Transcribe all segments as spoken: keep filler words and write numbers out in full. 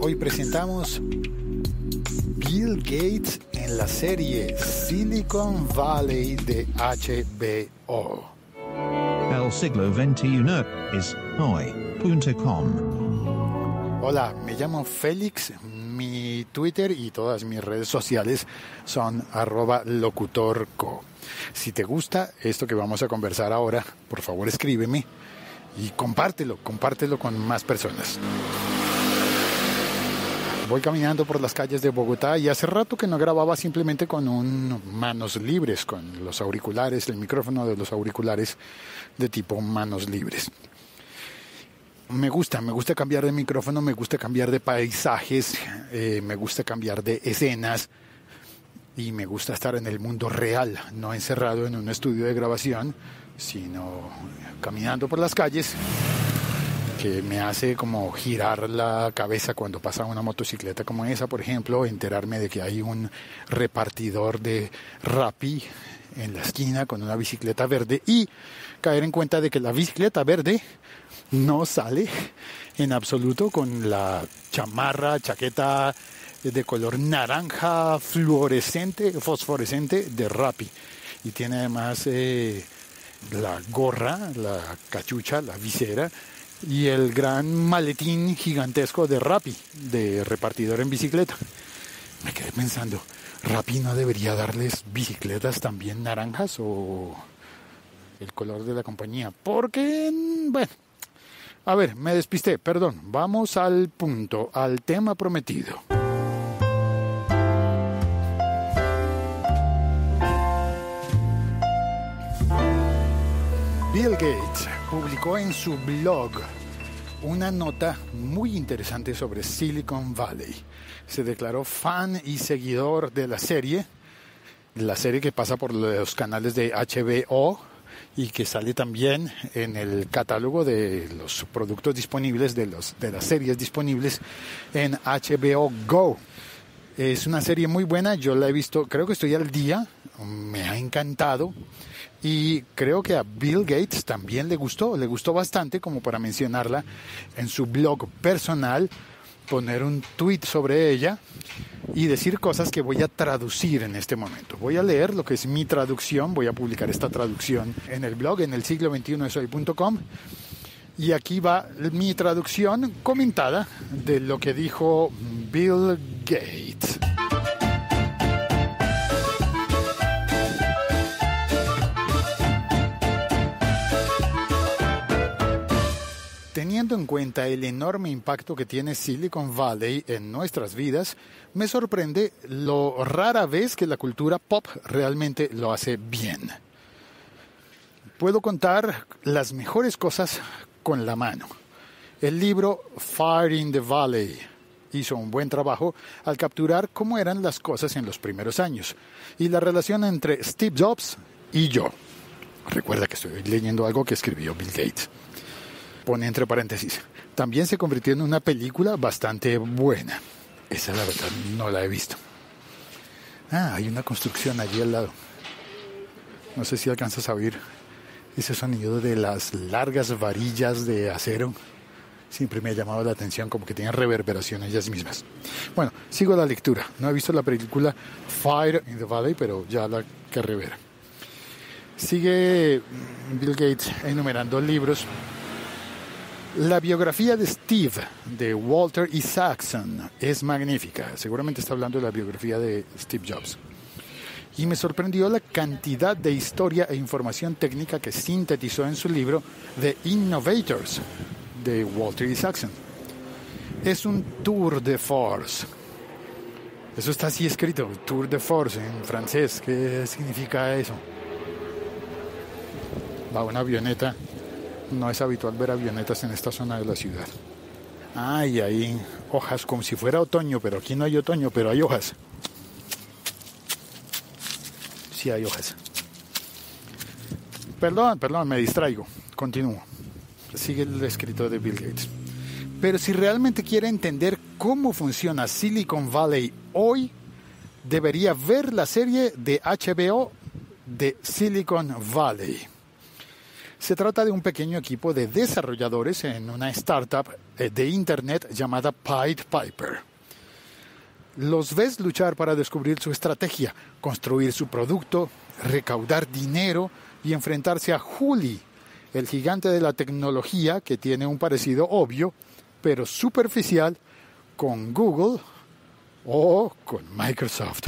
Hoy presentamos Bill Gates en la serie Silicon Valley de H B O. El siglo veintiuno es hoy punto com. Hola, me llamo Félix. Mi Twitter y todas mis redes sociales son arroba locutorco. Si te gusta esto que vamos a conversar ahora, por favor escríbeme y compártelo, compártelo con más personas. Voy caminando por las calles de Bogotá y hace rato que no grababa simplemente con un manos libres, con los auriculares, el micrófono de los auriculares de tipo manos libres. Me gusta, me gusta cambiar de micrófono, me gusta cambiar de paisajes, eh, me gusta cambiar de escenas y me gusta estar en el mundo real, no encerrado en un estudio de grabación, sino caminando por las calles, que me hace como girar la cabeza cuando pasa una motocicleta como esa, por ejemplo, enterarme de que hay un repartidor de Rappi en la esquina con una bicicleta verde y caer en cuenta de que la bicicleta verde no sale en absoluto con la chamarra, chaqueta de color naranja fluorescente, fosforescente de Rappi. Y tiene además eh, la gorra, la cachucha, la visera y el gran maletín gigantesco de Rappi, de repartidor en bicicleta. Me quedé pensando, ¿Rappi no debería darles bicicletas también naranjas o el color de la compañía? Porque, bueno, a ver, me despisté, perdón. Vamos al punto, al tema prometido. Bill Gates publicó en su blog una nota muy interesante sobre Silicon Valley. Se declaró fan y seguidor de la serie, la serie que pasa por los canales de H B O y que sale también en el catálogo de los productos disponibles, de, los, de las series disponibles en H B O Go. Es una serie muy buena, yo la he visto, creo que estoy al día, me ha encantado. Y creo que a Bill Gates también le gustó, le gustó bastante como para mencionarla en su blog personal, poner un tweet sobre ella y decir cosas que voy a traducir en este momento. Voy a leer lo que es mi traducción, voy a publicar esta traducción en el blog, en el siglo veintiuno es hoy punto com. Y aquí va mi traducción comentada de lo que dijo Bill Gates. Teniendo en cuenta el enorme impacto que tiene Silicon Valley en nuestras vidas, me sorprende lo rara vez que la cultura pop realmente lo hace bien. Puedo contar las mejores cosas con la mano. El libro Fire in the Valley hizo un buen trabajo al capturar cómo eran las cosas en los primeros años y la relación entre Steve Jobs y yo. Recuerda que estoy leyendo algo que escribió Bill Gates. Pone entre paréntesis, también se convirtió en una película bastante buena. Esa la verdad no la he visto. Ah, hay una construcción allí al lado. No sé si alcanzas a oír ese sonido de las largas varillas de acero. Siempre me ha llamado la atención, como que tienen reverberación ellas mismas. Bueno, sigo la lectura. No he visto la película Fire in the Valley, pero ya la que revera. Sigue Bill Gates enumerando libros. La biografía de Steve, de Walter Isaacson, es magnífica. Seguramente está hablando de la biografía de Steve Jobs. Y me sorprendió la cantidad de historia e información técnica que sintetizó en su libro The Innovators, de Walter Isaacson. Es un tour de force. Eso está así escrito, tour de force en francés. ¿Qué significa eso? Va una avioneta. No es habitual ver avionetas en esta zona de la ciudad. Ah, y hay hojas como si fuera otoño, pero aquí no hay otoño, pero hay hojas. Sí hay hojas. Perdón, perdón, me distraigo. Continúo. Sigue el escritor de Bill Gates. Pero si realmente quiere entender cómo funciona Silicon Valley hoy, debería ver la serie de H B O de Silicon Valley. Se trata de un pequeño equipo de desarrolladores en una startup de internet llamada Pied Piper. Los ves luchar para descubrir su estrategia, construir su producto, recaudar dinero y enfrentarse a Juli, el gigante de la tecnología que tiene un parecido obvio, pero superficial, con Google o con Microsoft.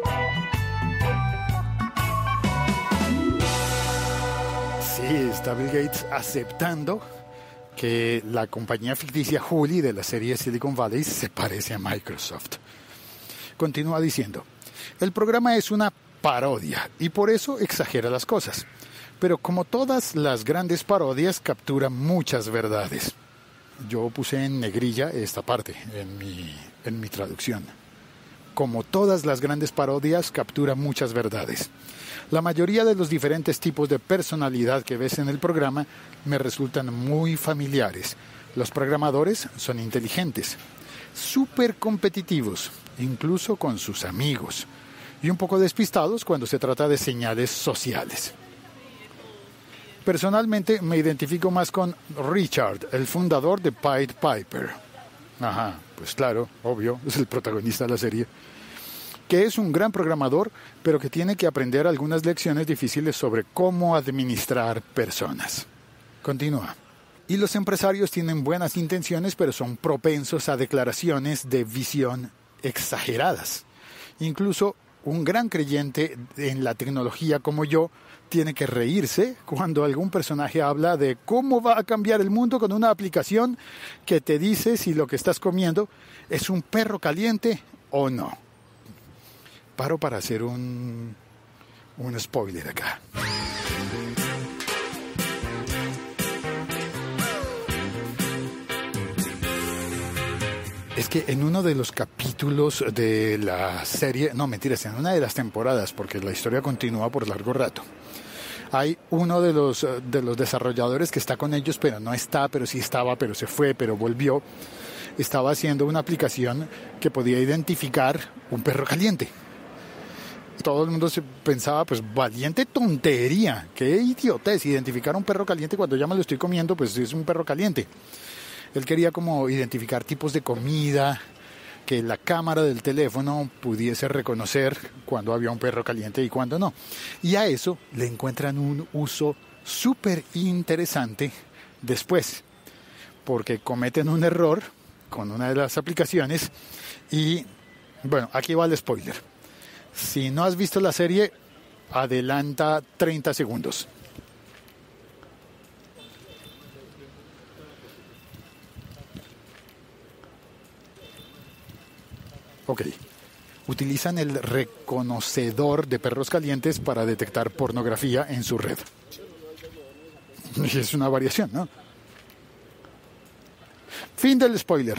Sí, está Bill Gates aceptando que la compañía ficticia Juli de la serie Silicon Valley se parece a Microsoft. Continúa diciendo, el programa es una parodia y por eso exagera las cosas. Pero como todas las grandes parodias, captura muchas verdades. Yo puse en negrilla esta parte en mi, en mi traducción. Como todas las grandes parodias, captura muchas verdades. La mayoría de los diferentes tipos de personalidad que ves en el programa me resultan muy familiares. Los programadores son inteligentes, súper competitivos, incluso con sus amigos, y un poco despistados cuando se trata de señales sociales. Personalmente me identifico más con Richard, el fundador de Pied Piper. Ajá, pues claro, obvio, es el protagonista de la serie. Que es un gran programador, pero que tiene que aprender algunas lecciones difíciles sobre cómo administrar personas. Continúa. Y los empresarios tienen buenas intenciones, pero son propensos a declaraciones de visión exageradas. Incluso un gran creyente en la tecnología como yo tiene que reírse cuando algún personaje habla de cómo va a cambiar el mundo con una aplicación que te dice si lo que estás comiendo es un perro caliente o no. Paro para hacer un, un spoiler acá. Es que en uno de los capítulos de la serie, no mentiras, en una de las temporadas, porque la historia continúa por largo rato, hay uno de los, de los desarrolladores que está con ellos, pero no está, pero sí estaba, pero se fue, pero volvió. Estaba haciendo una aplicación que podía identificar un perro caliente. Todo el mundo se pensaba, pues, valiente tontería, qué idiotez, identificar un perro caliente cuando ya me lo estoy comiendo, pues es un perro caliente. Él quería como identificar tipos de comida, que la cámara del teléfono pudiese reconocer cuando había un perro caliente y cuando no. Y a eso le encuentran un uso súper interesante después, porque cometen un error con una de las aplicaciones y, bueno, aquí va el spoiler. Si no has visto la serie, adelanta treinta segundos. Ok. Utilizan el reconocedor de perros calientes para detectar pornografía en su red. Y es una variación, ¿no? Fin del spoiler.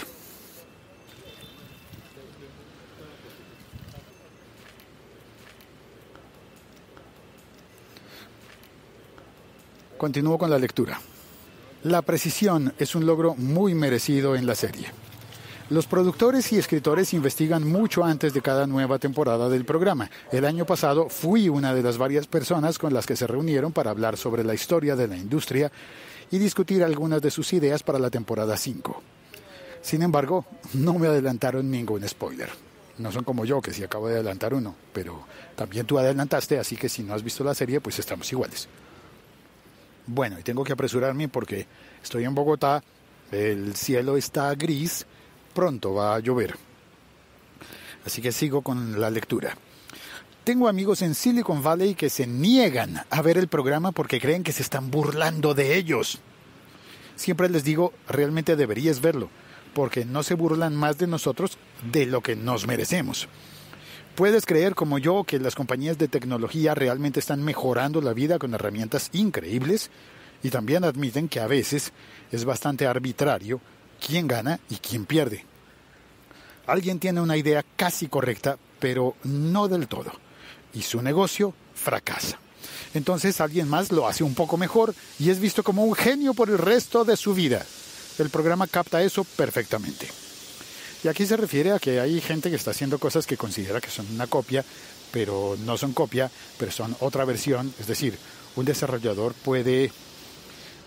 Continúo con la lectura. La precisión es un logro muy merecido en la serie. Los productores y escritores investigan mucho antes de cada nueva temporada del programa. El año pasado fui una de las varias personas con las que se reunieron para hablar sobre la historia de la industria y discutir algunas de sus ideas para la temporada cinco. Sin embargo, no me adelantaron ningún spoiler. No son como yo, que sí acabo de adelantar uno, pero también tú adelantaste, así que si no has visto la serie, pues estamos iguales. Bueno, y tengo que apresurarme porque estoy en Bogotá, el cielo está gris, pronto va a llover. Así que sigo con la lectura. Tengo amigos en Silicon Valley que se niegan a ver el programa porque creen que se están burlando de ellos. Siempre les digo, realmente deberías verlo, porque no se burlan más de nosotros de lo que nos merecemos. ¿Puedes creer como yo que las compañías de tecnología realmente están mejorando la vida con herramientas increíbles? Y también admiten que a veces es bastante arbitrario quién gana y quién pierde. Alguien tiene una idea casi correcta, pero no del todo. Y su negocio fracasa. Entonces alguien más lo hace un poco mejor y es visto como un genio por el resto de su vida. El programa capta eso perfectamente. Y aquí se refiere a que hay gente que está haciendo cosas que considera que son una copia, pero no son copia, pero son otra versión. Es decir, un desarrollador puede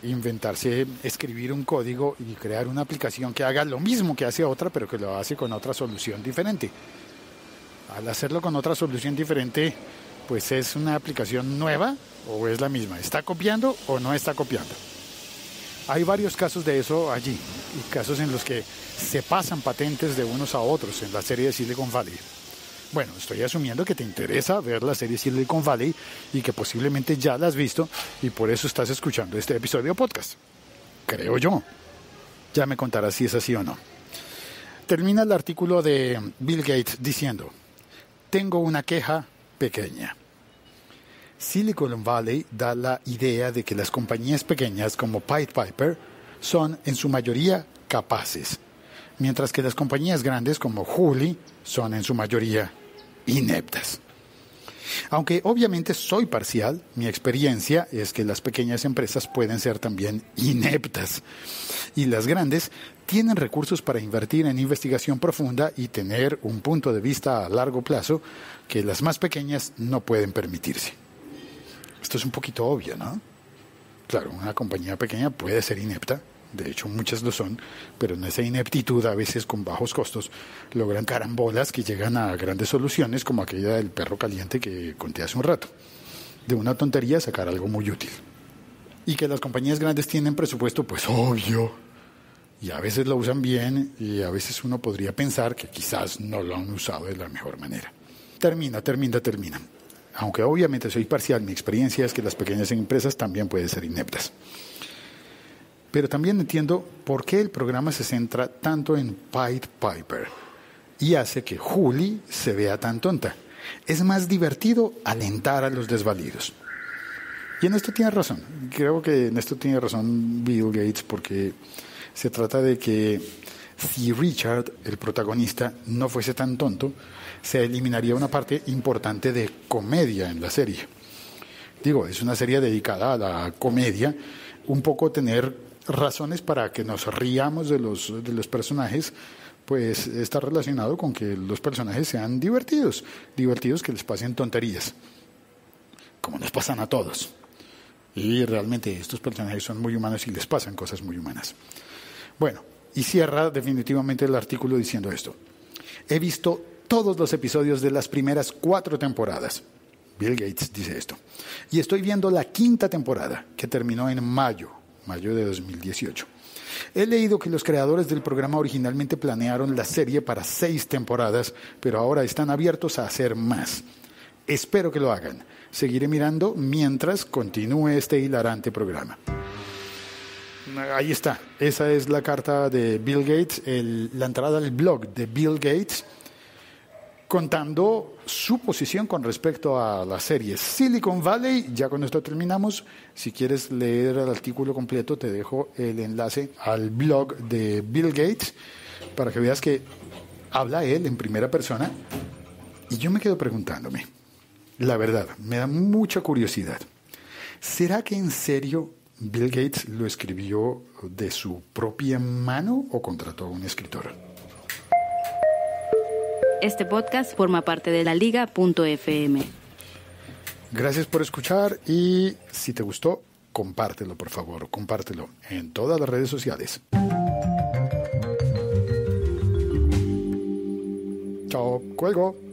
inventarse, escribir un código y crear una aplicación que haga lo mismo que hace otra, pero que lo hace con otra solución diferente. Al hacerlo con otra solución diferente, pues ¿es una aplicación nueva o es la misma? ¿Está copiando o no está copiando? Hay varios casos de eso allí, y casos en los que se pasan patentes de unos a otros en la serie de Silicon Valley. Bueno, estoy asumiendo que te interesa ver la serie Silicon Valley y que posiblemente ya la has visto y por eso estás escuchando este episodio podcast. Creo yo. Ya me contarás si es así o no. Termina el artículo de Bill Gates diciendo: tengo una queja pequeña. Silicon Valley da la idea de que las compañías pequeñas como Pied Piper son en su mayoría capaces, mientras que las compañías grandes como Huli son en su mayoría ineptas. Aunque obviamente soy parcial, mi experiencia es que las pequeñas empresas pueden ser también ineptas y las grandes tienen recursos para invertir en investigación profunda y tener un punto de vista a largo plazo que las más pequeñas no pueden permitirse. Esto es un poquito obvio, ¿no? Claro, una compañía pequeña puede ser inepta, de hecho muchas lo son, pero en esa ineptitud, a veces con bajos costos, logran carambolas que llegan a grandes soluciones, como aquella del perro caliente que conté hace un rato. De una tontería sacar algo muy útil. Y que las compañías grandes tienen presupuesto, pues obvio, y a veces lo usan bien, y a veces uno podría pensar que quizás no lo han usado de la mejor manera. Termina, termina, termina. Aunque obviamente soy parcial, mi experiencia es que las pequeñas empresas también pueden ser ineptas. Pero también entiendo por qué el programa se centra tanto en Pied Piper y hace que Huli se vea tan tonta. Es más divertido alentar a los desvalidos. Y en esto tiene razón. Creo que en esto tiene razón Bill Gates, porque se trata de que si Richard, el protagonista, no fuese tan tonto, se eliminaría una parte importante de comedia en la serie. Digo, es una serie dedicada a la comedia, un poco tener razones para que nos riamos de los, de los personajes, pues está relacionado con que los personajes sean divertidos, divertidos que les pasen tonterías, como nos pasan a todos. Y realmente estos personajes son muy humanos y les pasan cosas muy humanas. Bueno, y cierra definitivamente el artículo diciendo esto: he visto todos los episodios de las primeras cuatro temporadas. Bill Gates dice esto. Y estoy viendo la quinta temporada, que terminó en mayo, mayo de dos mil dieciocho. He leído que los creadores del programa originalmente planearon la serie para seis temporadas, pero ahora están abiertos a hacer más. Espero que lo hagan. Seguiré mirando mientras continúe este hilarante programa. Ahí está. Esa es la carta de Bill Gates, el, la entrada al blog de Bill Gates, contando su posición con respecto a la serie Silicon Valley. Ya con esto terminamos. Si quieres leer el artículo completo, te dejo el enlace al blog de Bill Gates para que veas que habla él en primera persona. Y yo me quedo preguntándome, la verdad, me da mucha curiosidad. ¿Será que en serio Bill Gates lo escribió de su propia mano o contrató a un escritor? Este podcast forma parte de la liga punto efe eme. Gracias por escuchar y si te gustó, compártelo, por favor, compártelo en todas las redes sociales. Chao, cuelgo.